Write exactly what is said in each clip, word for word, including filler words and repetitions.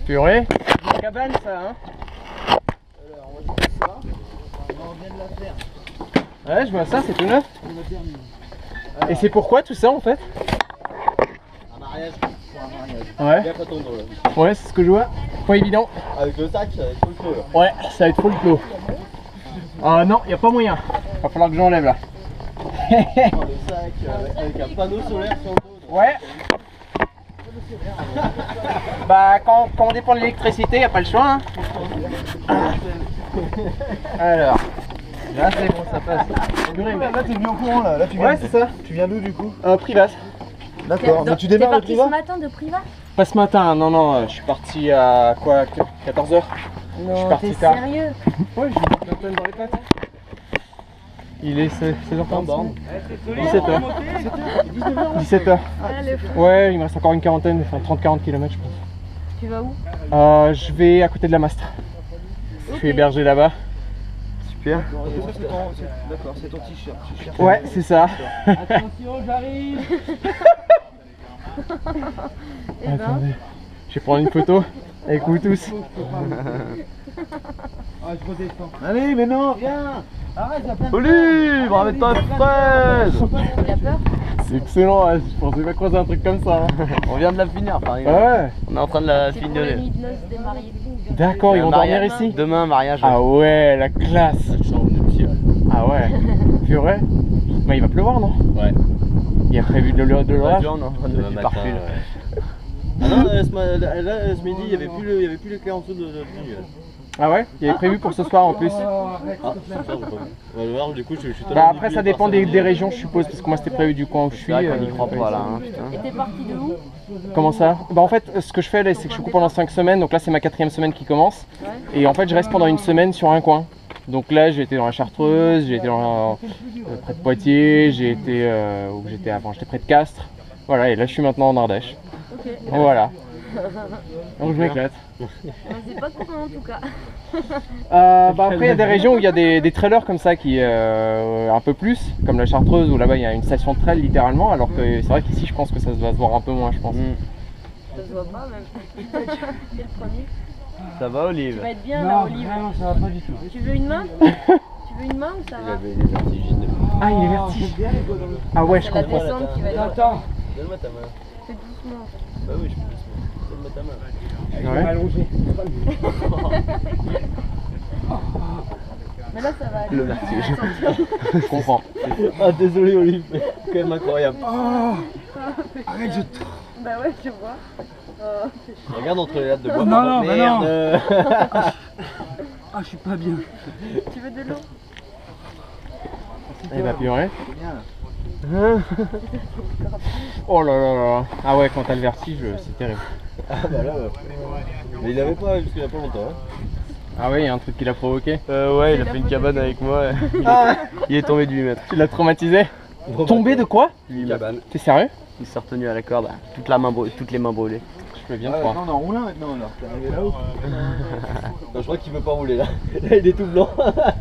Purée. C'est une cabane ça hein. Alors on va faire ça. On vient de la faire. Ouais je vois ça, c'est tout neuf. Et c'est pourquoi tout ça en fait? Un mariage. Pour un mariage. Ouais. Bien attendre là. Ouais c'est ce que je vois. Pas évident. Avec le sac, ça va être trop le clos là. Ouais ça va être trop le clos. Ah non, y a pas moyen. Va falloir que j'enlève là. Oh, le sac avec, avec un panneau solaire sur le dos. Ouais. Bah quand, quand on dépend de l'électricité, y a pas le choix hein. Alors. Là c'est bon, ça passe. Là t'es venu au courant là, là tu viens. Ouais c'est ça. Tu viens d'où du coup? Euh, Privas. D'accord, mais tu démarres le T'es parti Priva? ce matin de Priva? Pas ce matin, non non, je suis parti à quoi, quatorze heures. Je suis Non, parti t'es tard. sérieux? Ouais, j'ai une vingtaine dans les pattes. Il est seize heures quarante-cinq. dix-sept heures. dix-sept heures. Ah, le fou. Ouais, il me reste encore une quarantaine, enfin trente à quarante kilomètres je pense. Tu vas où? Euh, je vais à côté de la Mastre. Je suis hébergé là-bas. Super. D'accord, c'est ton t-shirt. Ouais, c'est ça. Attention, j'arrive. Eh ben, Attendez, je vais prendre une photo avec vous tous. Ah, je redescends. Allez, mais non, viens. Arrête, il y a plein de Olive, ramène-toi Fred. il a peur? C'est excellent, hein, je pensais pas croiser un truc comme ça. Hein. On vient de la finir par exemple. Ouais. On est en train de la C'est pour la finir. nuit de noces des mariés. D'accord, ils vont dormir ici. Demain, mariage. Ah ouais, la classe. Ah ouais. Purée. Bah il va pleuvoir non? Ouais. Il y a prévu de l'orage. De l'orage. On est en train de Demain du matin, parfum. ouais. Ah non, euh, ce, ma- là, là, ce midi, il n'y avait, plus le- il y avait plus les clés en dessous de la tenue. Ah ouais? Il y avait prévu pour ce soir en plus. Ah, super, j'ai pas vu. On va voir, du coup, je, je suis Bah tellement après ça débuté dépend par des, ça. des régions je suppose parce que moi c'était prévu du coin où je suis. On euh, n'y croit pas là, hein, putain. Et t'es parti de où? Comment ça? Bah en fait ce que je fais là c'est que je coupe pendant cinq semaines, donc là c'est ma quatrième semaine qui commence. Ouais. Et en fait je reste pendant une semaine sur un coin. Donc là j'ai été dans la Chartreuse, j'ai été dans, euh, près de Poitiers, j'ai été euh, où j'étais avant, j'étais près de Castres. Voilà et là je suis maintenant en Ardèche. Ok. Voilà. Donc je m'éclate. C'est pas courant en tout cas. Euh, bah après il y a des régions où il y a des, des trailers comme ça qui euh, un peu plus, comme la Chartreuse où là-bas il y a une station de trail littéralement, alors que c'est vrai qu'ici je pense que ça va se voir un peu moins je pense. Mm. Ça se voit pas même. T'es le premier. Ça va Tu Olive? vas être bien là, Olive. Non, ça va pas du tout. Tu veux une main? Tu veux une main ou ça va? J'avais des vertiges. Ah il est vertige. Ah ouais je C'est la comprends. descente qui va être. Attends. Donne-moi ta main. Fais doucement. Bah oui, je peux doucement. Donne-moi ta main. Ouais. Mais là ça va aller. Le vertige. Je comprends. Ah désolé Olive, mais c'est quand même incroyable. Arrête, je. Bah ouais, tu vois. Oh, Regarde entre les lattes de bois. Non, non, bah non. Merde. Ah, je suis pas bien. tu veux de l'eau? Eh bah purée. C'est bien là. Oh là là là. Ah ouais quand t'as le vertige c'est terrible. Ah bah là, ouais. Mais il avait pas jusqu'il y a pas longtemps. Hein. Ah ouais il y a un truc qui l'a provoqué. Euh ouais, il a fait une cabane avec moi. Il est, Ah il est tombé de huit mètres. tu l'as traumatisé? Tombé de quoi? huit mètres. T'es sérieux? Il s'est retenu à la corde, toute la main brûlée, toutes les mains brûlées. Je peux bien te Ah, croire. non, on est en roulant maintenant alors. T'es arrivé là-haut. Non, je crois qu'il veut pas rouler là. Là il est tout blanc.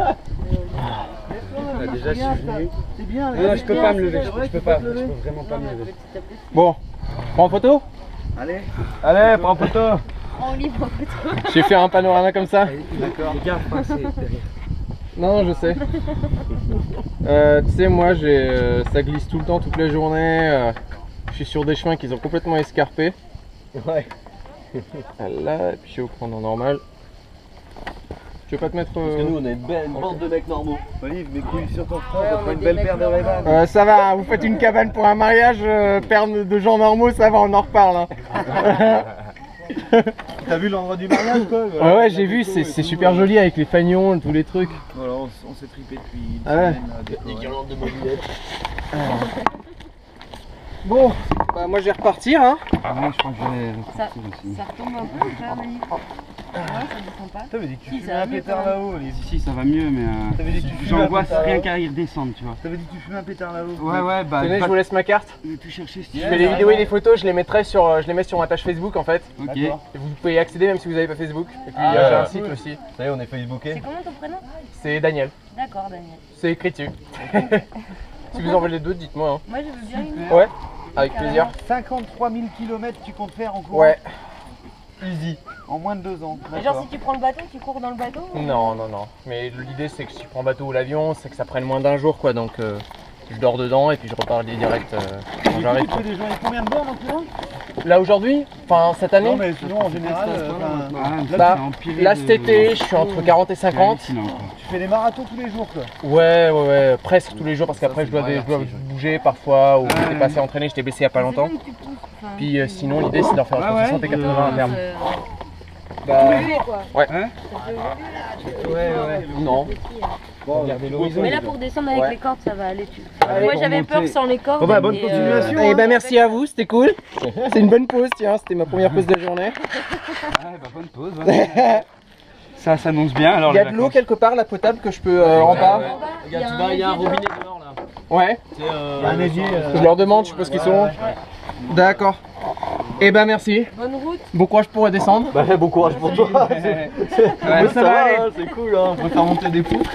Déjà, je suis venu. C'est bien. Non, je peux pas me lever, je, vrai, je peux tu pas, te je lever. peux vraiment pas me lever. Bon, prends en photo? Allez. Allez, prends photo. En livre en photo. J'ai fait un panorama comme ça. D'accord. Les gars, faut passer derrière. Non, je sais. Euh, tu sais, moi, j'ai, euh, ça glisse tout le temps, toute la journée. euh, je suis sur des chemins qui sont complètement escarpés. Ouais. Là, et puis je suis au point normal. Tu veux pas te mettre... Parce que euh, nous on a une belle une bande de mecs normaux. Olive, mes couilles sur ton front, Ouais, ça on fait est une des belle mecs paire de normaux. Ray-Ban. euh, ça va, vous faites une cabane pour un mariage, euh, paire de gens normaux, ça va, on en reparle. Hein. T'as vu l'endroit du mariage quoi? Ouais, ouais, j'ai vu, c'est c'est super joli avec les fagnons, tous les trucs. Voilà, on, s- on s'est tripé depuis une Ah ouais. semaine. là, Des décoré. guirlandes de mobilettes. Bon, bah moi je vais repartir. Hein. Ah, moi, je crois que je vais Ça, repartir aussi. ça retombe un peu frère Olive. Ouais, ça descend pas. T'avais dit que tu Si, fumais ça va un mieux, pétard quand même. là-haut, Olive. Si, si, ça va mieux, mais T'avais dit que tu euh, fumais un j'angoisse pétard rien là-haut. qu'à y redescendre, tu vois. T'avais dit que tu fumais un pétard là-haut. Ouais, ouais, bah. Tenez, je je vais vous laisse ma carte. pas tout chercher si tu Je Yeah. fais des vidéos et des photos, je les mettrai sur, euh, je les mets sur ma page Facebook en fait. Ok. D'accord. Et vous pouvez y accéder même si vous n'avez pas Facebook. Et puis Ah, euh, j'ai un ouais. site aussi. Ça y est, on est facebooké. C'est comment ton prénom? C'est Daniel. D'accord Daniel. C'est écrit dessus. Si vous en voulez d'autres, dites-moi. Hein. Moi je veux bien une. Ouais, avec plaisir. cinquante-trois mille kilomètres tu comptes faire en cours? Ouais. Easy. En moins de deux ans. Mais genre si tu prends le bateau, tu cours dans le bateau ou... Non, non, non. Mais l'idée c'est que si je prends le bateau ou l'avion, c'est que ça prenne moins d'un jour quoi. Donc euh, je dors dedans et puis je repars direct euh, quand j'arrive. Tu fais des journées combien de bornes en plus? Là aujourd'hui, enfin cette année, Non mais sinon en général, euh, enfin, Ah, là, bah, c'est empiré là de- cet été, je suis entre quarante et cinquante. hallucinant, quoi. tu fais des marathons tous les jours quoi. Ouais, ouais, ouais, presque tous les jours parce qu'après je dois, je dois bouger parfois ou Ouais. j'étais passé entraîner, j'étais blessé il y a pas longtemps. C'est bien que tu pousses, enfin, Puis euh, sinon l'idée c'est d'en faire entre Ouais, ouais. soixante et quatre-vingts à terme. euh, Bah, évoluer, quoi. Hein? ouais, ouais. Non. Regardez l'horizon. Mais là pour descendre avec Ouais. les cordes ça va aller. Tu... Allez, Moi pour j'avais monter. peur sans les cordes. Bon bah bonne et, continuation. Eh ben merci à vous, c'était cool. C'est une bonne pause, tiens, c'était ma première pause de la journée. Ah, bah, bonne pause. ouais. Ça s'annonce bien alors. Il y a les de l'eau vacances. quelque part, la potable que je peux euh, en bas. Regarde, tu vas, il y a un robinet dehors là. Ouais. C'est euh, un évier. euh, Je leur demande, je suppose qu'ils sont. D'accord. Eh ben merci. Bonne route. Bon courage pour redescendre. Bah bon courage pour toi. Ouais. Ouais, ça va aller. hein, c'est cool hein. On va faire monter des poutres.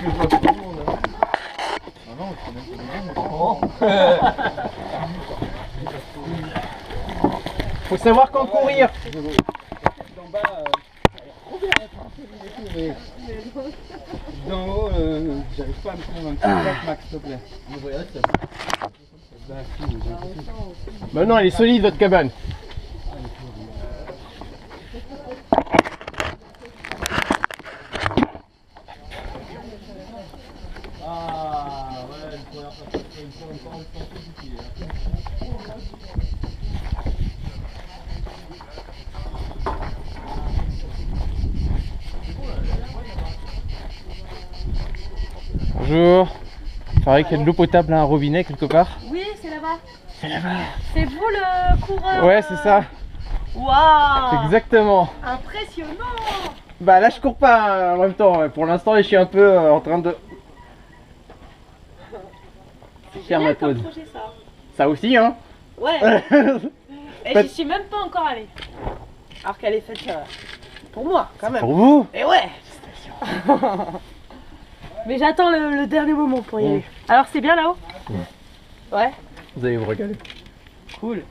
Faut savoir quand courir. D'en haut, euh, j'arrive pas à me convaincre. Lâche, Max, s'il te plaît. Bah non, elle est solide votre cabane. Ah ouais, une première fois, une fois encore une fois compliqué. Bonjour. Il paraît qu'il y a de l'eau potable à un robinet quelque part. Oui c'est là-bas. C'est là-bas. C'est vous le coureur. Ouais, c'est ça. Waouh. Exactement. Impressionnant. Bah là je cours pas hein, en même temps. ouais. Pour l'instant je suis un peu euh, en train de faire ma Bien comme pause. projet, ça. Ça aussi hein. Ouais. Et Pas- j'y suis même pas encore allée. Alors qu'elle est faite euh, pour moi quand même. Pour vous. Et ouais. Mais j'attends le, le dernier moment pour y aller. Alors c'est bien là-haut? Ouais. Vous allez vous régaler. Cool.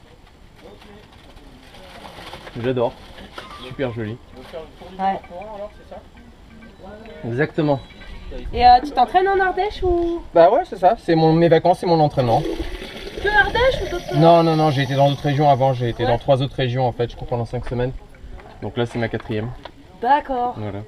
J'adore. Super joli. Ouais. Exactement. Et euh, tu t'entraînes en Ardèche ou Bah ouais c'est ça. C'est mon mes vacances et mon entraînement. que Ardèche ou d'autres? Non non non j'ai été dans d'autres régions avant. J'ai été Ouais. dans trois autres régions en fait. Je cours pendant cinq semaines. Donc là c'est ma quatrième. D'accord. Voilà.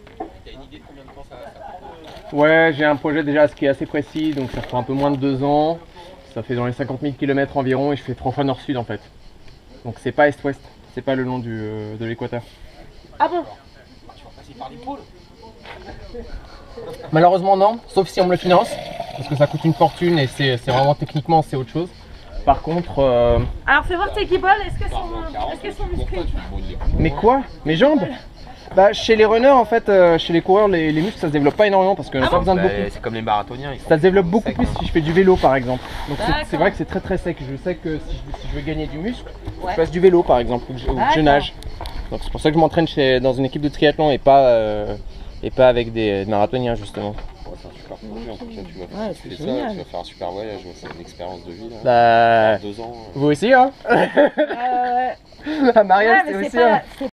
Ouais, j'ai un projet déjà qui est assez précis, donc ça fera un peu moins de deux ans. Ça fait dans les cinquante mille kilomètres environ et je fais trois fois nord-sud en fait. Donc c'est pas est-ouest, c'est pas le long du, euh, de l'équateur. Ah bon? Malheureusement non, sauf si on me le finance, parce que ça coûte une fortune et c'est c'est vraiment techniquement c'est autre chose. Par contre, euh, Alors fais voir tes guibolles, est-ce qu'elles sont, est-ce qu'elles sont musclées? mais quoi? Mes jambes? Bah chez les runners en fait, euh, chez les coureurs, les, les muscles ça se développe pas énormément parce qu'on n'a pas besoin de beaucoup. C'est comme les marathoniens. ils Ça se développe beaucoup sec, plus si je fais du vélo par exemple. Donc c'est- D'accord. c'est vrai que c'est très très sec. Je sais que si je, si je veux gagner du muscle, Ouais. je fasse du vélo par exemple ou que je, ou que je D'accord. nage. Donc c'est pour ça que je m'entraîne chez- dans une équipe de triathlon et pas, euh, et pas avec des, des marathoniens justement. Ouais, c'est un super projet. En tout cas, tu vas, Ouais, tu c'est fais ça, génial. tu vas faire un super voyage. ouais, C'est une expérience de vie. Là. Bah, Deux ans. euh, vous aussi hein. Euh, À Mariage ouais, c'est mais aussi c'est pas, hein. c'est